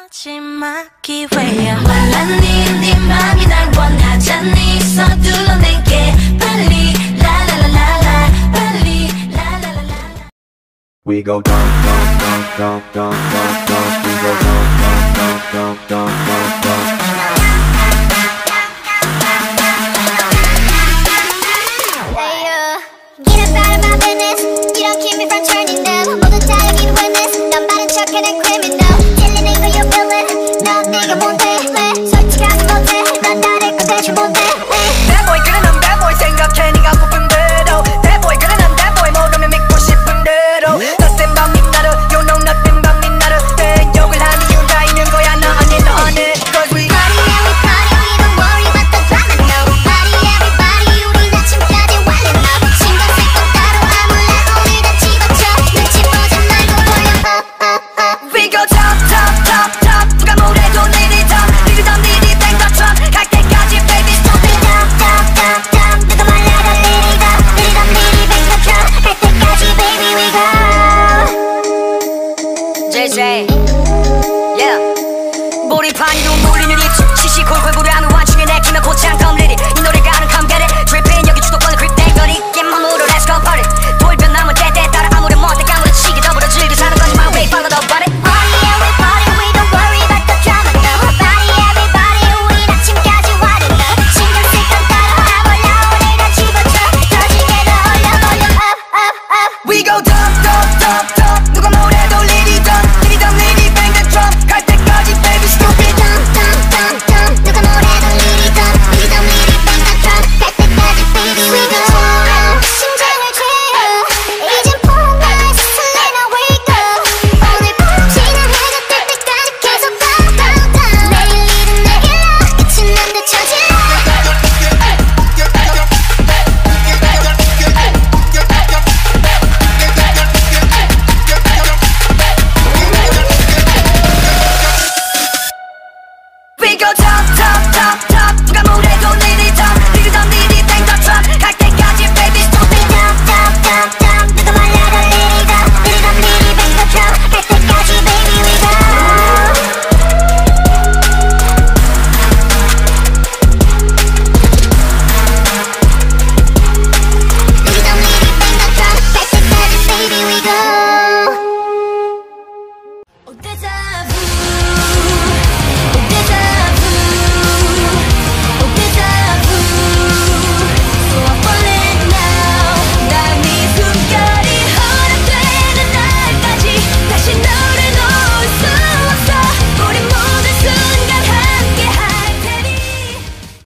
마지막 기회야. 말랐니 네 맘이 날 원하잖니. 서둘러 내게 빨리 라라라라라 빨리 라라라라라. We go dump dump dump dump dump dump dump. We go dump dump dump dump dump dump. Get up out of my business. You don't keep me from turning them. 모두 다 여긴 witness. 난 많은 척해낸 criminal. 찔리는 거 you feel it. 넌 내가 뭔데 왜 솔직하지 못해. 난 다를 건 대체 뭔데 Bad boy 그래 난 bad boy 생각해 네가 고픈 대로. Bad boy 그래 난 bad boy 모르면 믿고 싶은 대로. Nothing about me 나를 you know nothing about me 나를. 내 욕을 하는 이유는 다 있는 거야 너 아니 너 아니. Cause we Party every party we don't worry about the drama no. Party everybody 우리 아침까지 완전 up. 신경 쓸 건 따로 아무나 우리 다 집어쳐. 눈치 보지 말고 돌려 We go top top top top. 누가 뭐래도 내리 top. 니들 덤 니들 땡겨쳐. 갈 때까지 baby stop it. 땀 누가 말라도 내리다 내리다 내리 뱅겨쳐. 갈 때까지 baby we go. JJ Yeah 몰입하니도 몰리는 입술 시시콜콜 고려하는 완충에 내키면 고창 컴리리 이 노래가 하는 감결에 Dripping 여기 주도권을 grip 땡거리 낀 몸으로 let's go party 돌변 남은